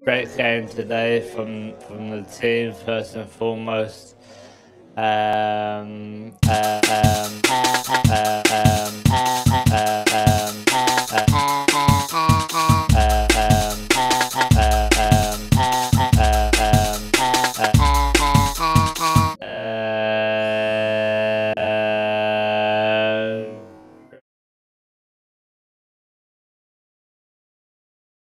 Great game today from the team first and foremost.